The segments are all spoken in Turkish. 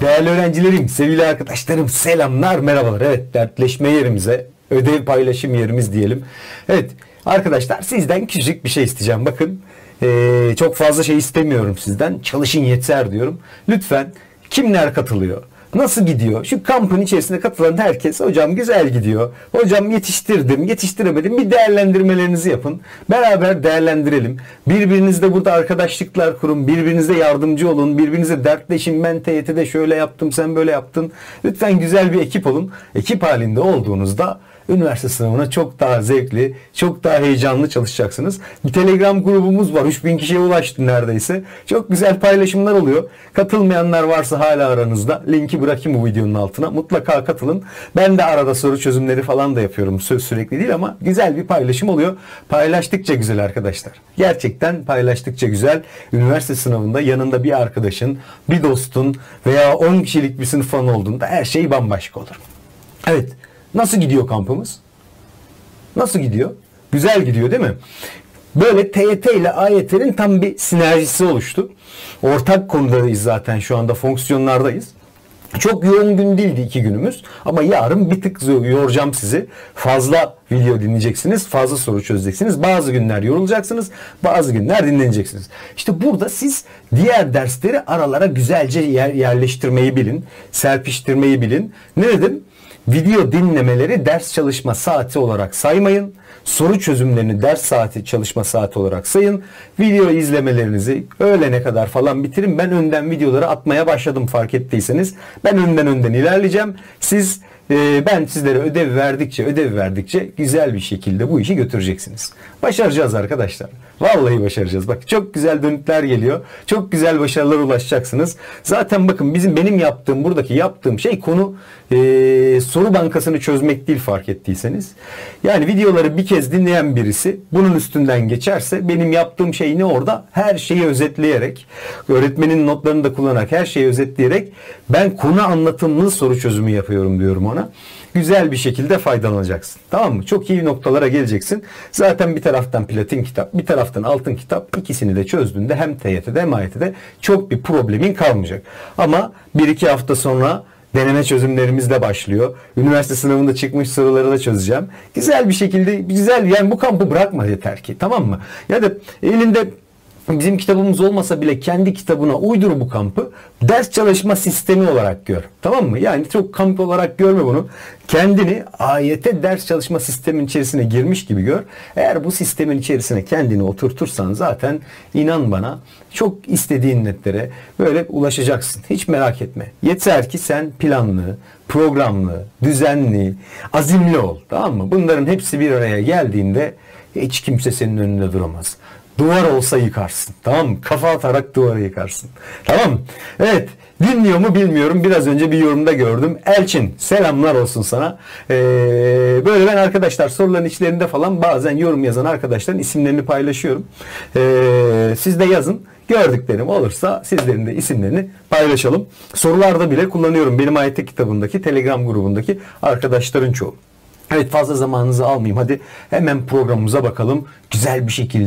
Değerli öğrencilerim, sevgili arkadaşlarım, selamlar, merhabalar. Evet, dertleşme yerimize, ödev paylaşım yerimiz diyelim. Evet, arkadaşlar sizden küçük bir şey isteyeceğim. Bakın, çok fazla şey istemiyorum sizden. Çalışın yeter diyorum. Lütfen, kimler katılıyor? Nasıl gidiyor? Şu kampın içerisinde katılan herkes, hocam güzel gidiyor. Hocam yetiştirdim, yetiştiremedim. Bir değerlendirmelerinizi yapın. Beraber değerlendirelim. Birbirinizle burada arkadaşlıklar kurun. Birbirinize yardımcı olun. Birbirinize dertleşin. Ben TYT'de şöyle yaptım, sen böyle yaptın. Lütfen güzel bir ekip olun. Ekip halinde olduğunuzda üniversite sınavına çok daha zevkli, çok daha heyecanlı çalışacaksınız. Bir Telegram grubumuz var. 3000 kişiye ulaştı neredeyse. Çok güzel paylaşımlar oluyor. Katılmayanlar varsa hala aranızda, linki bırakayım bu videonun altına. Mutlaka katılın. Ben de arada soru çözümleri falan da yapıyorum. Söz sürekli değil ama güzel bir paylaşım oluyor. Paylaştıkça güzel arkadaşlar. Gerçekten paylaştıkça güzel. Üniversite sınavında yanında bir arkadaşın, bir dostun veya 10 kişilik bir sınıf falan olduğunda her şey bambaşka olur. Evet. Nasıl gidiyor kampımız? Nasıl gidiyor? Güzel gidiyor değil mi? Böyle TYT ile AYT'nin tam bir sinerjisi oluştu. Ortak konudayız zaten, şu anda fonksiyonlardayız. Çok yoğun gün değildi 2 günümüz ama yarın bir tık yoracağım sizi. Fazla video dinleyeceksiniz, fazla soru çözeceksiniz. Bazı günler yorulacaksınız, bazı günler dinleneceksiniz. İşte burada siz diğer dersleri aralara güzelce yerleştirmeyi bilin, serpiştirmeyi bilin. Ne dedim? Video dinlemeleri ders çalışma saati olarak saymayın. Soru çözümlerini ders saati, çalışma saati olarak sayın. Video izlemelerinizi öğlene kadar falan bitirin. Ben önden videoları atmaya başladım, fark ettiyseniz. Ben önden ilerleyeceğim. Ben sizlere ödev verdikçe güzel bir şekilde bu işi götüreceksiniz. Başaracağız arkadaşlar. Vallahi başaracağız. Bak, çok güzel dönütler geliyor. Çok güzel başarılara ulaşacaksınız. Zaten bakın, benim buradaki yaptığım şey konu soru bankasını çözmek değil, fark ettiyseniz. Yani videoları bir kez dinleyen birisi bunun üstünden geçerse, benim yaptığım şey ne orada? Her şeyi özetleyerek, öğretmenin notlarını da kullanarak, her şeyi özetleyerek ben konu anlatımlı soru çözümü yapıyorum diyorum ona. Güzel bir şekilde faydalanacaksın. Tamam mı? Çok iyi noktalara geleceksin. Zaten bir taraftan platin kitap, bir taraftan altın kitap, ikisini de çözdüğünde hem TYT'de hem AYT'de çok bir problemin kalmayacak. Ama 1-2 hafta sonra deneme çözümlerimiz de başlıyor. Üniversite sınavında çıkmış soruları da çözeceğim. Güzel bir şekilde, yani bu kampı bırakma yeter ki. Tamam mı? Ya da elinde bizim kitabımız olmasa bile kendi kitabına uydur bu kampı. Ders çalışma sistemi olarak gör. Tamam mı? Yani çok kamp olarak görme bunu. Kendini AYT ders çalışma sistemin içerisine girmiş gibi gör. Eğer bu sistemin içerisine kendini oturtursan zaten inan bana çok istediğin netlere böyle ulaşacaksın. Hiç merak etme. Yeter ki sen planlı, programlı, düzenli, azimli ol. Tamam mı? Bunların hepsi bir araya geldiğinde hiç kimse senin önünde duramaz. Duvar olsa yıkarsın. Tamam mı? Kafa atarak duvarı yıkarsın. Tamam mı? Evet. Dinliyor mu bilmiyorum. Biraz önce bir yorumda gördüm. Elçin, selamlar olsun sana. Böyle ben arkadaşlar soruların içlerinde falan bazen yorum yazan arkadaşların isimlerini paylaşıyorum. Siz de yazın. Gördüklerim olursa sizlerin de isimlerini paylaşalım. Sorularda bile kullanıyorum. Benim AYT kitabındaki Telegram grubundaki arkadaşların çoğu. Evet, fazla zamanınızı almayayım. Hadi hemen programımıza bakalım. Güzel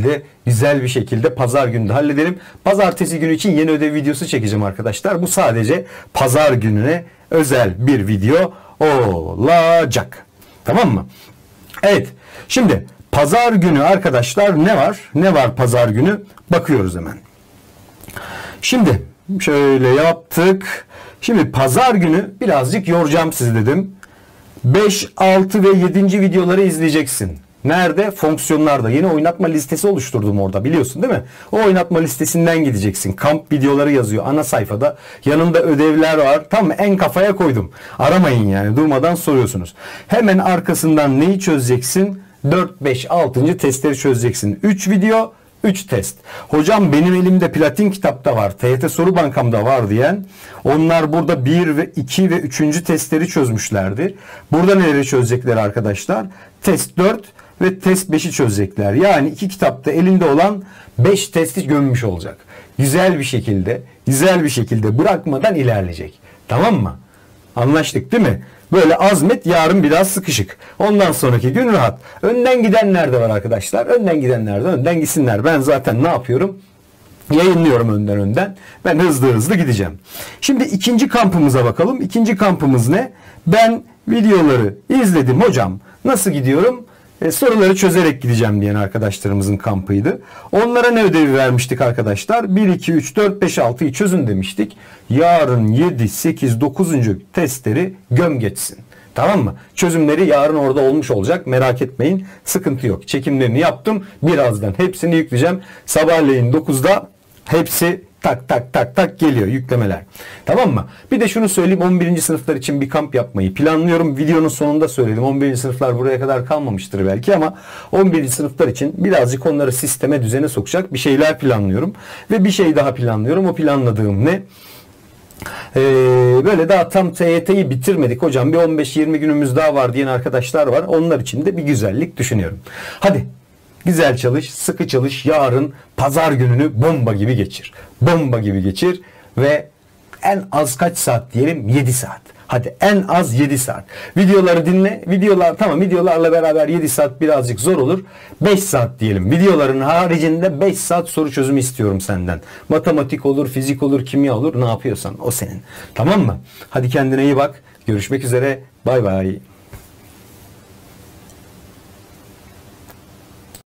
bir şekilde pazar günü de halledelim. Pazartesi günü için yeni ödev videosu çekeceğim arkadaşlar. Bu sadece pazar gününe özel bir video olacak. Tamam mı? Evet. Şimdi pazar günü arkadaşlar ne var? Ne var pazar günü? Bakıyoruz hemen. Şimdi şöyle yaptık. Şimdi pazar günü birazcık yoracağım sizi dedim. 5, 6 ve 7. videoları izleyeceksin. Nerede? Fonksiyonlarda. Yeni oynatma listesi oluşturdum orada, biliyorsun değil mi? O oynatma listesinden gideceksin. Kamp videoları yazıyor ana sayfada. Yanında ödevler var. Tam en kafaya koydum. Aramayın yani, durmadan soruyorsunuz. Hemen arkasından neyi çözeceksin? 4, 5, 6. testleri çözeceksin. 3 video, 3 test. Hocam benim elimde platin kitapta var, TYT soru bankamda var diyen, onlar burada 1 ve 2 ve 3. testleri çözmüşlerdir. Burada neleri çözecekler arkadaşlar? Test 4 ve test 5'i çözecekler. Yani 2 kitapta elinde olan 5 testi gömmüş olacak. Güzel bir şekilde bırakmadan ilerleyecek. Tamam mı? Anlaştık değil mi? Böyle azmet, yarın biraz sıkışık. Ondan sonraki gün rahat. Önden gidenler de var arkadaşlar. Önden gidenler de önden gitsinler. Ben zaten ne yapıyorum? Yayınlıyorum önden. Ben hızlı gideceğim. Şimdi ikinci kampımıza bakalım. İkinci kampımız ne? Ben videoları izledim hocam. Nasıl gidiyorum? Soruları çözerek gideceğim diyen arkadaşlarımızın kampıydı. Onlara ne ödevi vermiştik arkadaşlar? 1, 2, 3, 4, 5, 6'yı çözün demiştik. Yarın 7, 8, 9. testleri göm geçsin. Tamam mı? Çözümleri yarın orada olmuş olacak. Merak etmeyin. Sıkıntı yok. Çekimlerini yaptım. Birazdan hepsini yükleyeceğim. Sabahleyin 9'da hepsi tak geliyor yüklemeler. Tamam mı? Bir de şunu söyleyeyim. 11. sınıflar için bir kamp yapmayı planlıyorum. Videonun sonunda söyledim. 11. sınıflar buraya kadar kalmamıştır belki ama 11. sınıflar için birazcık onları sisteme, düzene sokacak bir şeyler planlıyorum. Ve bir şey daha planlıyorum. O planladığım ne? Böyle daha tam TYT'yi bitirmedik hocam. Bir 15-20 günümüz daha var diyen arkadaşlar var. Onlar için de bir güzellik düşünüyorum. Hadi. Güzel çalış, sıkı çalış. Yarın pazar gününü bomba gibi geçir. Bomba gibi geçir ve en az kaç saat diyelim? 7 saat. Hadi en az 7 saat. Videoları dinle. Videolarla beraber 7 saat birazcık zor olur. 5 saat diyelim. Videoların haricinde 5 saat soru çözümü istiyorum senden. Matematik olur, fizik olur, kimya olur. Ne yapıyorsan o senin. Tamam mı? Hadi kendine iyi bak. Görüşmek üzere. Bay bay.